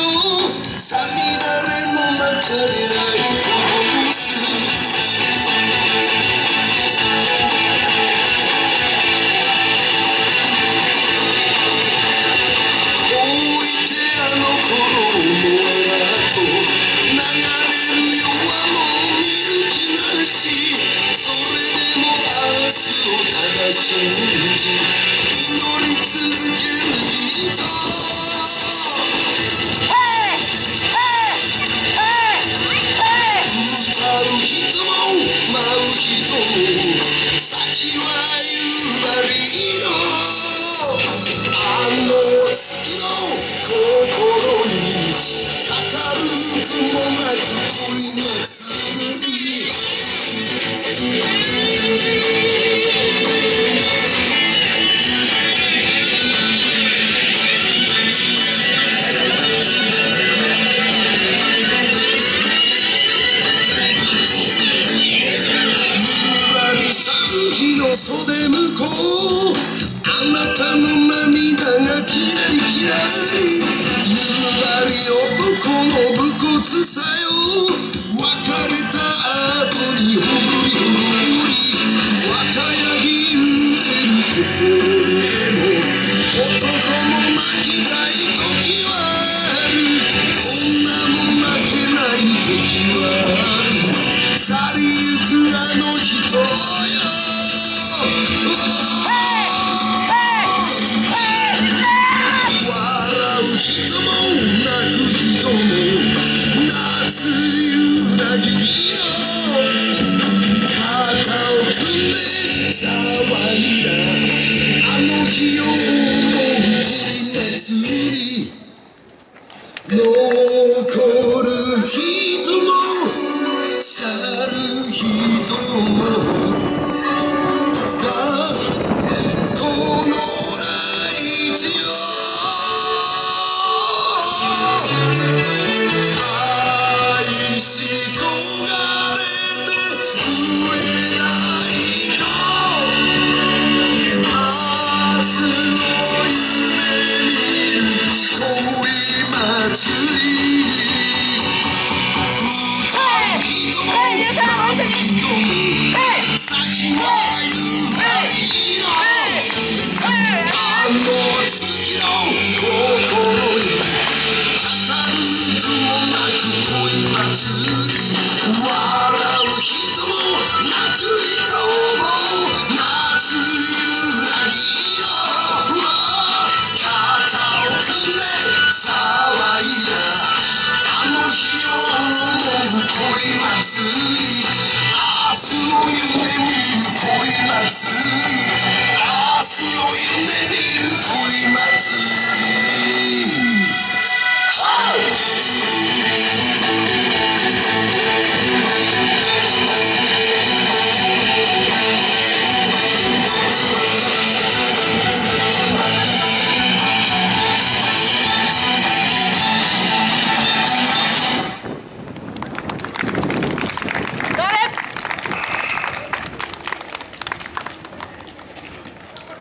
さみだれの中で愛と申す置いてあの頃のと流れるよはもう見る気なしそれでも明日をただ信じ祈り続ける人歌う人も舞う人も先は夕張のあの月の心にかかる雲なき恋祭り袖向こうあなたの涙がキラリキラリ夕張男の武骨さよ別れた後にほろりほろり若柳揺れる心でも男も泣きたい時はある女も泣けない時はある去りゆくあの人よ人も泣く人も夏夕凪の肩を組んで騒いだあの日を思う恋祭り残る人も去る人もこの大地を愛し焦がれて増えないと明日を夢見る恋祭り歌う人も舞う人も先は夕張のあの月の心にかかる雲なく恋祭り笑う人も泣く人も夏夕凪の肩を組んで騒いだあの日を思う恋祭り明日を夢見る恋祭り